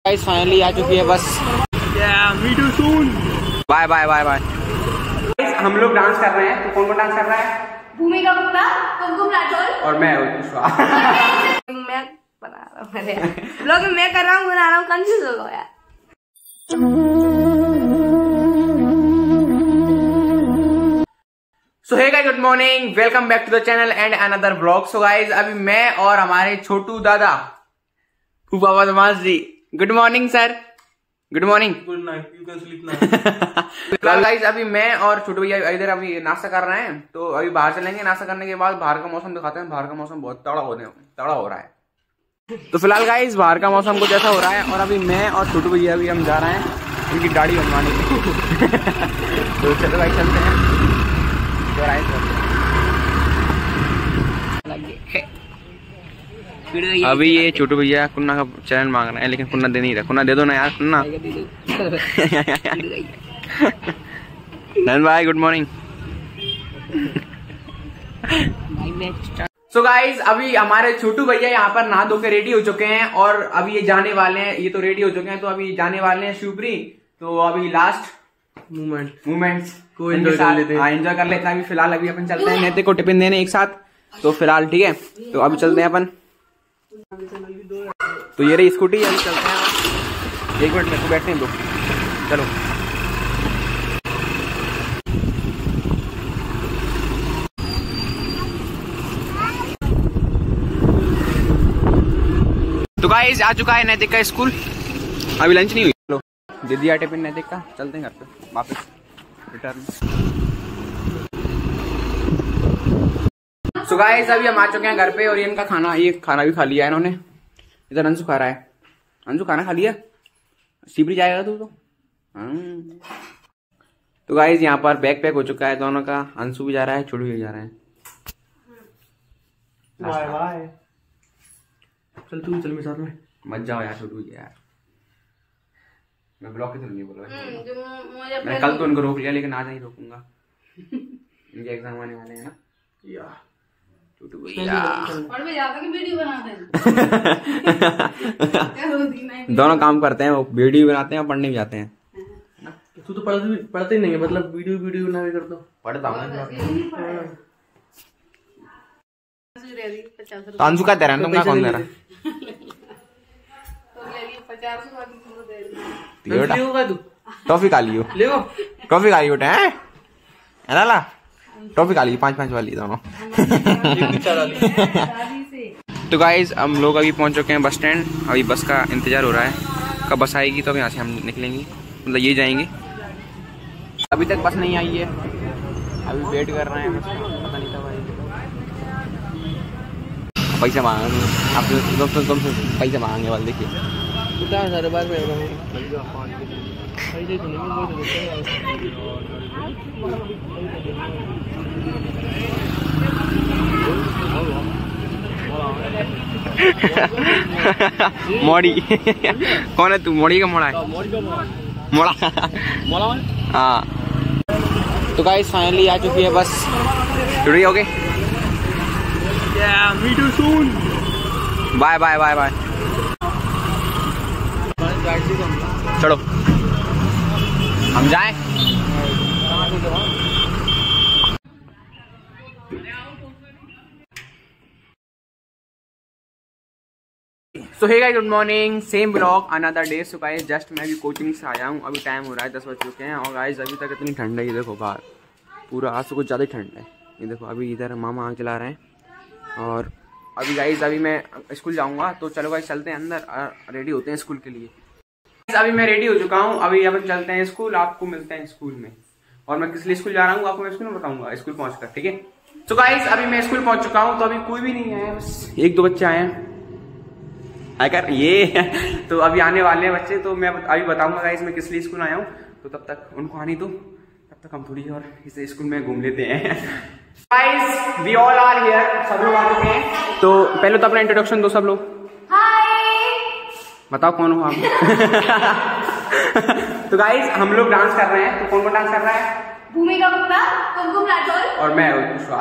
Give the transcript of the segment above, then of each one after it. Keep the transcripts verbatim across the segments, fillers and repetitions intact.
Guys finally आ चुकी है बस। Bye bye bye bye. हम लोग डांस कर रहे हैं, तो कौन कौन डांस कर रहा है? भूमिका गुप्ता, कुमकुम राठौर और मैं पुष्पा। मैं बना रहा हूँ लोग मैं कर रहा हूँ बना रहा हूँ कंफ्यूज हो गया। So hey guys, good morning, welcome back to the channel and another vlog. So guys अभी मैं और हमारे छोटू दादा फूफा बदमाश ji, good morning sir. Good morning. Good night, you can sleep now. कल गाइस अभी मैं और छोटू भैया इधर अभी नाश्ता कर रहे हैं, तो अभी बाहर चलेंगे। नाश्ता करने के बाद बाहर का मौसम दिखाते हैं। बाहर का मौसम बहुत तड़ा होने तड़ा हो रहा है। तो फिलहाल गाइस बाहर का मौसम कुछ ऐसा हो रहा है और अभी मैं और छोटू भैया अभी हम जा रहे हैं उनकी दाढ़ी बनवाने के लिए। तो चलो भाई चलते हैं। अभी ये छोटू भैया कुन्ना का चैनल मांग रहे हैं, लेकिन कुन्ना दे नहीं रहा। कुन्ना दे दो ना यार, कुन्ना। नंद भाई गुड मॉर्निंग। सो गाइज अभी हमारे छोटू भैया यहाँ पर नहा धो के रेडी हो चुके हैं और अभी ये जाने वाले हैं। ये तो रेडी हो चुके हैं, तो अभी जाने वाले हैं शिवपुरी। तो अभी लास्ट मूवमेंट मूवमेंट्स को एंजॉय कर लेते हैं। एंजॉय कर लेते हैं। अभी फिलहाल अभी अपन चलते हैं नेते को टिफिन देने एक साथ। तो फिलहाल ठीक है, तो अभी चलते हैं अपन। तो ये रही स्कूटी, अभी चलते हैं। एक मिनट मेरे को बैठने दो, चलो। तो गाइस आ चुका है नैतिक का स्कूल। अभी लंच नहीं हुई। लो दे दिया टिफिन नैतिक का, चलते हैं घर पे वापस रिटर्न। सो गाइस अभी हम आ चुके हैं घर पे और इनका खाना ये खाना भी खा लिया है इन्होंने। इधर अंशु खा रहा है। अंशु खाना खा लिया? शिवपुरी जाएगा तू तो? तो गाइस यहाँ पर बैग पैक हो चुका है दोनों का। अंशु भी जा रहा है, छोटू भी जा रहा है। Bye bye. चल तू चल मेरे साथ में। मत जाओ यार छोटू यार, मैं ब्लॉक की तो नहीं बोल रहा। मैं कल तो उनको रोक लिया, लेकिन आज नहीं रोकूंगा। इनके एग्जाम आने वाले हैं ना या छोटू भैया। और भी ज्यादा की वीडियो बनाते हैं। दोनों काम करते हैं, वो वीडियो बनाते हैं और पढ़ने भी जाते हैं। तू तो पढ़ते पढ़ते ही नहीं है, मतलब वीडियो वीडियो बना के कर दो। पढ़ता हूँ। तो अंशु का दे रहा है, तुम कौन दे रहा है? टॉफी खा लियो, टॉफी खा लियो है ना ला। टॉफी खा ली पांच पांच वाली दोनों। तो गाइज हम लोग अभी पहुंच चुके हैं बस स्टैंड। अभी बस का इंतजार हो रहा है, कब बस आएगी तो अभी यहाँ से हम निकलेंगे, मतलब ये जाएंगे। अभी तक बस नहीं आई है, अभी वेट कर रहे हैं बस का, पता नहीं था भाई। पैसे मांगे आप तुम तुमसे पैसे मांगने वाले, देखिए सारे बार में मोड़ी। कौन है तू? मोड़ी का मोड़ा है? मोड़ा मोड़ा हाँ। तो गाइस फाइनली आ चुकी है बस। जुड़ी हो गई? Bye bye bye bye. चलो हम जाएं। So hey guys good morning, same blog another day. So guys just मैं अभी कोचिंग से आया हूँ। अभी टाइम हो रहा है दस बज चुके हैं और गाइस अभी तक इतनी ठंड है। ये देखो बाहर पूरा, आज से कुछ ज़्यादा ठंड है। ये देखो अभी इधर मामा आग चला रहे हैं। और अभी गाइस अभी मैं स्कूल जाऊँगा, तो चलो गाइस चलते हैं अंदर, रेडी होते हैं स्कूल के लिए। अभी मैं रेडी हो चुका हूँ, अभी अपन चलते हैं स्कूल। आपको मिलते हैं स्कूल में, और मैं किस लिए स्कूल जा रहा हूँ आपको मैं स्कूल में बताऊंगा स्कूल पहुंचकर, ठीक है। तो गाइस अभी मैं स्कूल पहुंच चुका हूँ। तो अभी कोई भी नहीं है, बस एक दो बच्चे आए हैं आकर ये। तो अभी आने वाले हैं बच्चे, तो मैं अभी बताऊंगा गाइस मैं किस लिए स्कूल आया हूँ। तो तब तक उनको आने दो, तब तक हम थोड़ी और इसे स्कूल में घूम लेते हैं। Guys we all are here, सब लोग आ चुके हैं। तो पहले तो अपना इंट्रोडक्शन दो सब लोग। बताओ कौन हो आप? तो गाइस हम लोग डांस कर रहे हैं, तो कौन कौन डांस कर रहा है? भूमिका गुप्ता, कुमकुम राठौर और मैं पुष्पा।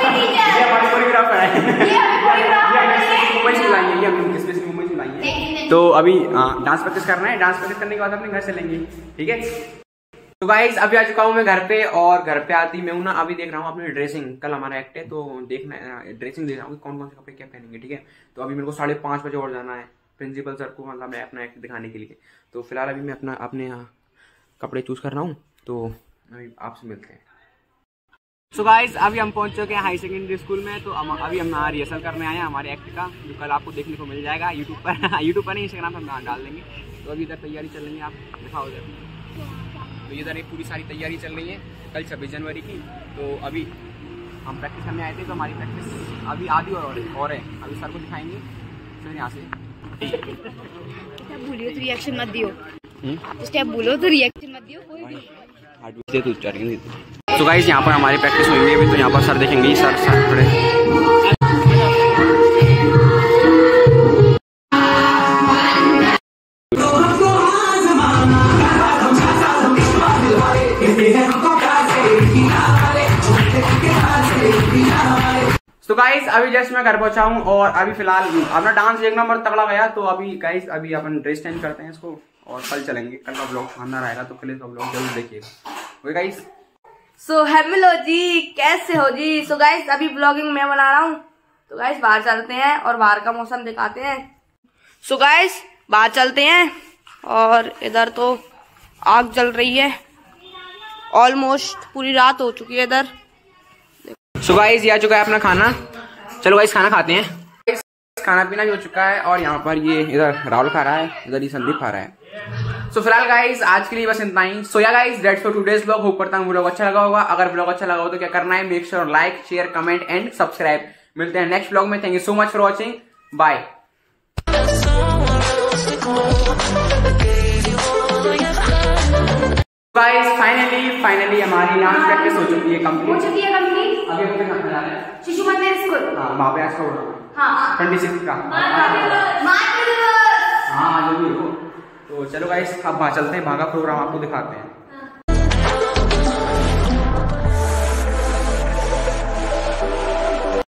ये हमारे कोरियोग्राफर है। ये मुंबई से लाएंगे, ये हम मुंबई से लाएंगे। तो अभी डांस प्रैक्टिस करना है, डांस प्रैक्टिस करने के बाद अपने घर चलेंगे, ठीक है। तो गाइस अभी आ चुका हूँ मैं घर पे, और घर पे आती मैं हूँ ना, अभी देख रहा हूँ अपनी ड्रेसिंग, कल हमारा एक्ट है तो देखना ड्रेसिंग देख रहा हूँ कौन कौन से कपड़े क्या पहनेंगे, ठीक है। तो अभी मेरे को साढ़े पाँच बजे और जाना है प्रिंसिपल सर को, मतलब मैं अपना एक्ट दिखाने के लिए। तो फिलहाल अभी मैं अपना अपने यहाँ कपड़े चूज कर रहा हूँ, तो अभी आपसे मिलते हैं। सो गाइस अभी हम पहुंच चुके हैं हाई सेकेंडरी स्कूल में। तो हम अभी हम रिहर्सल करने आए हैं हमारे एक्ट का, जो कल आपको देखने को मिल जाएगा यूट्यूब पर यूट्यूब पर नहीं, इंस्टाग्राम पर हम डाल देंगे। तो अभी इधर तैयारी चल रही है, आप दिखाओ इधर। तो इधर एक पूरी सारी तैयारी चल रही है कल छब्बीस जनवरी की। तो अभी हम प्रैक्टिस करने आए थे, तो हमारी प्रैक्टिस अभी आधी और और है, अभी सर को दिखाएंगे फिर यहाँ से। भूलियो तो रिएक्शन मत दियो, स्टेप बोलो तो रिएक्शन मत दियो कोई भी। तो गाइस यहाँ पर हमारी प्रैक्टिस हुई है अभी, तो यहाँ पर सर देखेंगे, सर सर खड़े। तो गाइस अभी जस्ट मैं घर पहुंचा हूँ, और अभी फिलहाल अपना डांस एक नंबर तगड़ा गया। तो अभी गाइस अभी अपन ड्रेस चेंज करते हैं इसको, और कल चलेंगे। कल का ब्लॉग शानदार आएगा, तो कल का ब्लॉग जरूर देखिएगा। ओके गाइस, सो हेलो जी, कैसे हो जी। सो गाइस अभी ब्लॉगिंग मैं बना रहा हूँ, तो गाइस बाहर चलते हैं और बाहर का मौसम दिखाते हैं। सो गाइस बाहर चलते हैं, और इधर तो आग जल रही है, ऑलमोस्ट पूरी रात हो चुकी है इधर। सो गाइस ये आ चुका है अपना खाना, चलो गाइस खाना खाते हैं। खाना पीना भी हो चुका है, और यहाँ पर ये इधर राहुल खा रहा है, इधर ये संदीप खा रहा है। सो so, फिलहाल गाइस आज के लिए बस इतना ही। सो या guys that's for today's blog. Hope करता हूँ ब्लॉग अच्छा लगा होगा। अगर ब्लॉग अच्छा लगा हो तो क्या करना है, make sure like share comment and subscribe. मिलते हैं नेक्स्ट ब्लॉग में। Thank you so much for watching, bye. Guys finally finally हमारी डांस प्रैक्टिस हो चुकी है कंप्लीट। हो चुकी है कंप्लीट। अभी हम कहाँ जाना है? शिशु मंदिर स्कूल। हाँ वहाँ पे आज का हाँ ट्वेंटी सिक्स का हाँ जो भी हो। तो चलो गाइस अब वहाँ चलते हैं, वहाँ का प्रोग्राम आपको दिखाते हैं।